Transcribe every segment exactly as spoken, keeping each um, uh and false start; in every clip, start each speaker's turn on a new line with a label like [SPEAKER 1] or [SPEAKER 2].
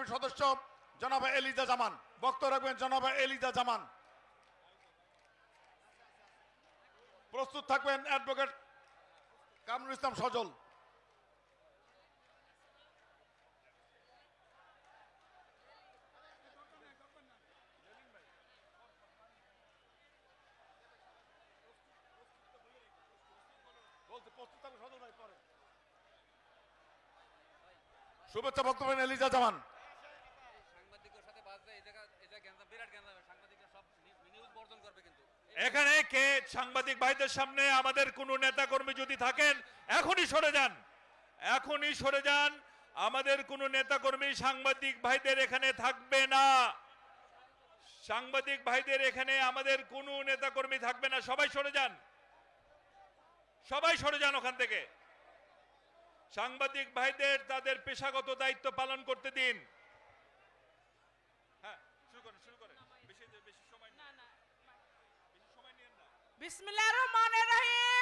[SPEAKER 1] কমিটির সদস্য জনাব এলিজা জামান। বক্তব্য রাখবেন জনাব এলিজা জামান। প্রস্তুত থাকবেন অ্যাডভোকেট কামরুল ইসলাম সজল। শুভেচ্ছা বক্তব্য এলিজা জামান।
[SPEAKER 2] এখানে কে সাংবাদিক ভাইদের সামনে আমাদের কোন নেতা কর্মী যদি থাকেন এখনই সরে যান, এখনই সরে যান। আমাদের কোন নেতা কর্মী সাংবাদিক ভাইদের এখানে থাকবে না, সাংবাদিক ভাইদের এখানে আমাদের কোন নেতা কর্মী থাকবে না। সবাই সরে যান, সবাই সরে যান ওখান থেকে। সাংবাদিক ভাইদের তাদের পেশাগত দায়িত্ব পালন করতে দিন। হ্যাঁ, শুরু করেন, শুরু করেন। বেশি বেশি সময় না, না বেশি সময় নিয়েন না।
[SPEAKER 3] বিসমিল্লাহির রহমানির রহিম।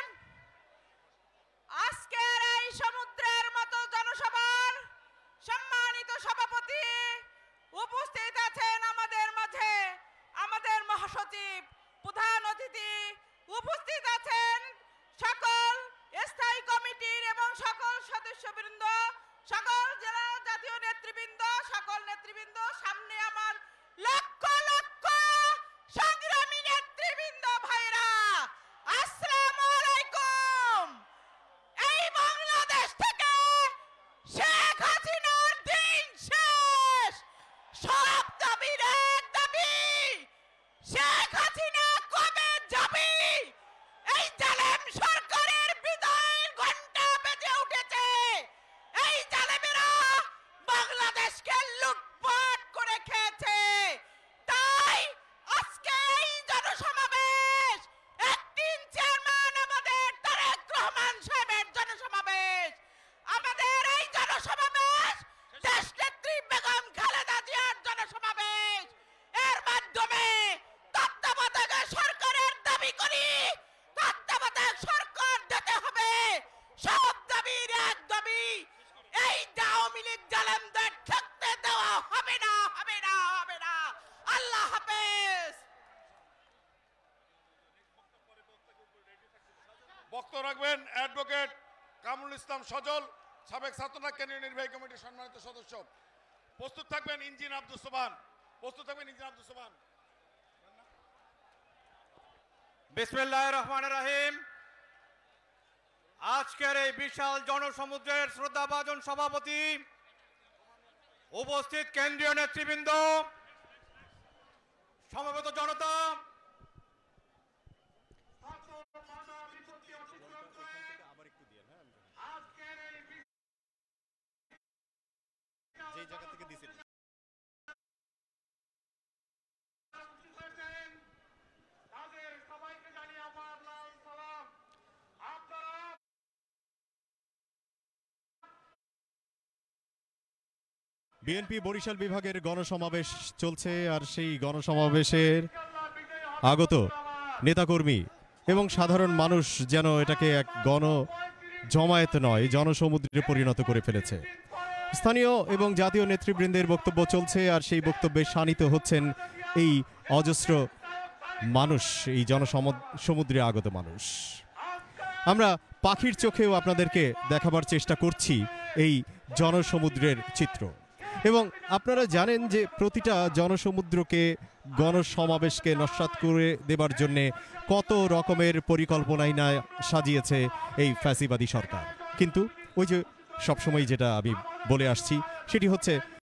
[SPEAKER 3] আজকের এই সমুদ্রের মতো জনসভার সম্মানিত সভাপতি উপস্থিত আছেন আমাদের মাঝে, আমাদের মহাসচিব, প্রধান অতিথি উপস্থিত আছেন, সকল স্থায়ী কমিটির এবং সকল সদস্যবৃন্দ, সকল জেলা জাতীয় নেতৃবৃন্দ, সকল নেতৃবৃন্দ, সামনে আমার লক্ষ লক্ষ সংগ্রামী নেতৃবৃন্দ ভাইরা, আসসালামু আলাইকুম। এই বাংলাদেশ থেকে শেখ হাসিনার দিন শেষ, সব দাবির এক দাবি, শেখ হাসিনা কবে যাবি? এই জালেম সরকারের বিদায়ের ঘন্টা বেজে উঠেছে। এই জালেমেরা বাংলাদেশকে লুটপাট করে খেয়েছে। তাই আজকে এই জনসমাবেশ একদিন চেয়ারম্যান আমাদের তারেক রহমান সাহেবের জনসমাবেশ, আমাদের এই জনসমাবেশ দেশনেত্রী বেগম খালেদা জিয়ার জনসমাবেশ। এর মাধ্যমে তত্ত্বাবধায়ক সরকারের দাবি করি, তত্ত্বাবধায়ক সরকার দিতে হবে। সব দাবির এক দাবি, এই আওয়ামী লীগ জালেমদের থাকতে দেওয়া হবে না, হবে না, হবে না। আল্লাহ হাফেজ।
[SPEAKER 1] বক্তব্য রাখবেন অ্যাডভোকেট কামরুল ইসলাম সজল, সাবেক ছাত্রনায়ক কেন্দ্রীয় নির্বাহী কমিটির সম্মানিত সদস্য। প্রস্তুত থাকবেন ইঞ্জিনিয়ার আব্দুল সোবহান। প্রস্তুত থাকবেন ইঞ্জিনিয়ার আব্দুল সোবহান।
[SPEAKER 4] বিসমিল্লাহির রহমানির রহিম। আজকের এই বিশাল জনসমুদ্রের শ্রদ্ধাভাজন সভাপতি, উপস্থিত কেন্দ্রীয় নেতৃবৃন্দ, সমবেত জনতা,
[SPEAKER 5] যেই জায়গা থেকে দিছেন
[SPEAKER 1] তাদের সবাইকে জানিয়ে আমার লাল সালাম। আপনারা
[SPEAKER 5] বিএনপি বরিশাল বিভাগের গণসমাবেশ চলছে, আর সেই গণসমাবেশের আগত নেতাকর্মী এবং সাধারণ মানুষ যেন এটাকে এক গণ জমায়েত নয়, জনসমুদ্রে পরিণত করে ফেলেছে। স্থানীয় এবং জাতীয় নেতৃবৃন্দের বক্তব্য চলছে, আর সেই বক্তব্যে শানিত হচ্ছেন এই অজস্র মানুষ, এই জনসমুদ্রে আগত মানুষ। আমরা পাখির চোখেও আপনাদেরকে দেখাবার চেষ্টা করছি এই জনসমুদ্রের চিত্র, এবং আপনারা জানেন যে প্রতিটা জনসমুদ্রকে, গণসমাবেশকে নস্যাৎ করে দেবার জন্যে কত রকমের পরিকল্পনাই না সাজিয়েছে এই ফ্যাসিবাদী সরকার। কিন্তু ওই যে সবসময় যেটা আমি বলে আসছি সেটি হচ্ছে